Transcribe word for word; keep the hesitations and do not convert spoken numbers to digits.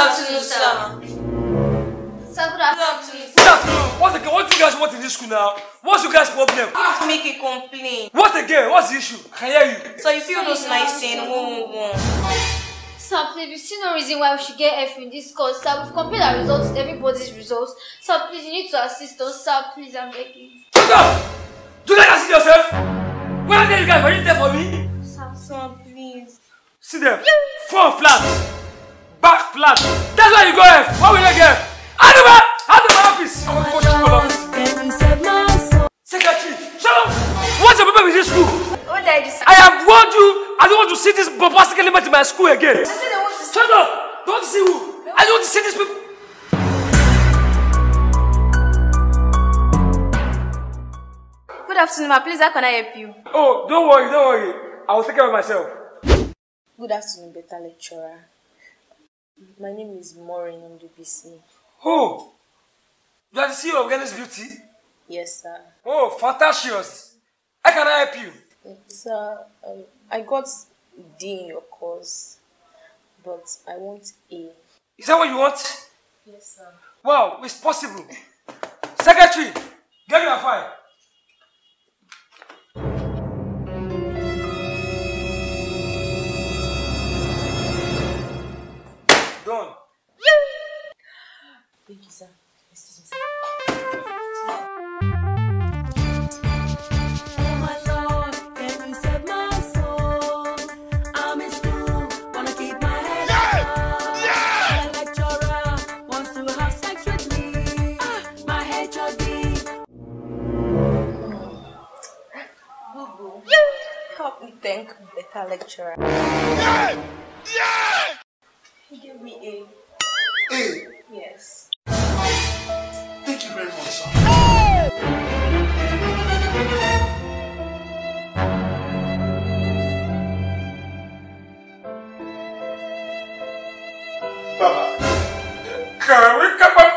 afternoon, sir. Sir, good afternoon. Good afternoon. What again? What do you guys want in this school now? What's your guys' problem? I have to make a complaint. What again? What's the issue? I can hear you. So if you know my sin, whoa, whoa. Sir, please, we see no reason why we should get F in this course. Sir, we've compared our results with everybody's results. Sir, please, you need to assist us. Sir, please, I'm begging. Shut up! Do you guys assist yourself? Where are you guys? Were you there for me? Sir, sir, please. See them. Front flat. Back flat. That's why you go F. Why will you get F? Out of my, out of my office. I'm going to go office. Secretary, shut up! What's the problem with this school? What did I do? I have warned you. I don't want to see this bombastic element in my school again. I said I want to see. Shut up! Don't want to see who? I don't want to see these people. Good afternoon, ma. Please, how can I help you? Oh, don't worry, don't worry. I will take care of myself. Good afternoon, Betalecturer. My name is Maureen. I'm the B C. Oh, you are the C E O of Ghana's Beauty? Yes, sir. Oh, fantastic. How can I help you? Sir, um, I got D in your course, but I want A. Is that what you want? Yes, sir. Wow, it's possible. Secretary, get me a file. Done. Thank you, sir. Excuse me, sir. Help me thank Betalecturer. Yeah! Yeah! He gave me A. A? Yes. Thank you very much, sir. Baba, can we come back?